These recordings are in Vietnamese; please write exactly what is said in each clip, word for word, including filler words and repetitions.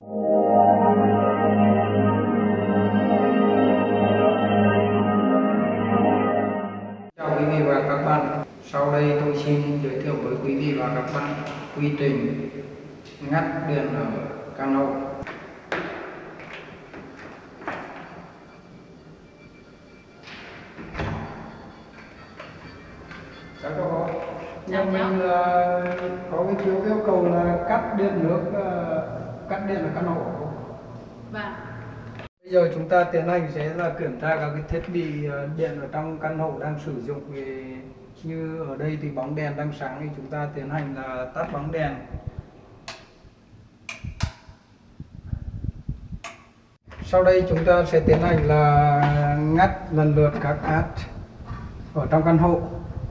Chào quý vị và các bạn. Sau đây tôi xin giới thiệu với quý vị và các bạn quy trình ngắt điện ở căn hộ. Cháu cho có. Nhà mình uh, có cái phiếu yêu cầu là cắt điện nước, uh, cắt điện ở căn hộ. Vâng. Bây giờ chúng ta tiến hành sẽ là kiểm tra các cái thiết bị điện ở trong căn hộ đang sử dụng. Vì như ở đây thì bóng đèn đang sáng thì chúng ta tiến hành là tắt bóng đèn. Sau đây chúng ta sẽ tiến hành là ngắt lần lượt các át ở trong căn hộ.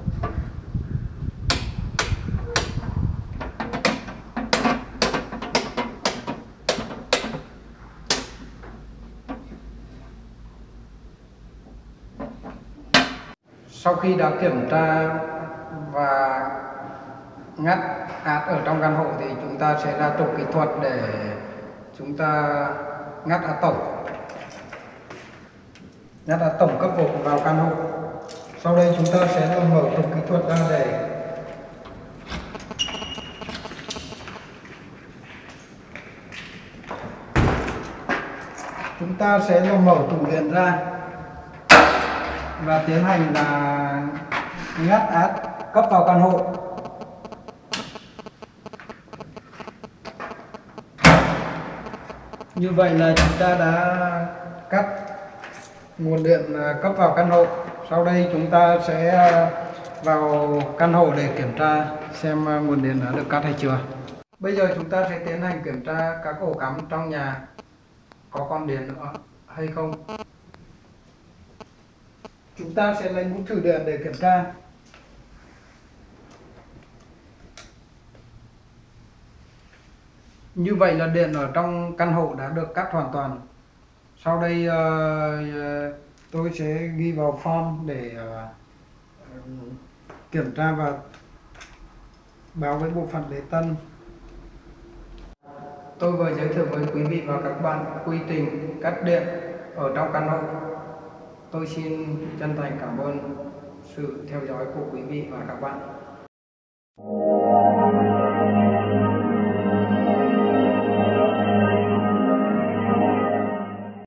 Sau khi đã kiểm tra và ngắt át ở trong căn hộ thì chúng ta sẽ ra trục kỹ thuật để chúng ta ngắt át tổng. Ngắt át tổng cấp một vào căn hộ. Sau đây chúng ta sẽ mở trục kỹ thuật ra để chúng ta sẽ là mở tủ điện ra và tiến hành là ngắt át cấp vào căn hộ. Như vậy là chúng ta đã cắt nguồn điện cấp vào căn hộ. Sau đây chúng ta sẽ vào căn hộ để kiểm tra xem nguồn điện đã được cắt hay chưa. Bây giờ chúng ta sẽ tiến hành kiểm tra các ổ cắm trong nhà có còn điện nữa hay không. Chúng ta sẽ lấy mũ trừ điện để kiểm tra. Như vậy là điện ở trong căn hộ đã được cắt hoàn toàn. Sau đây uh, tôi sẽ ghi vào form để uh, kiểm tra và báo với bộ phận lễ tân. Tôi vừa giới thiệu với quý vị và các bạn quy trình cắt điện ở trong căn hộ. Tôi xin chân thành cảm ơn sự theo dõi của quý vị và các bạn.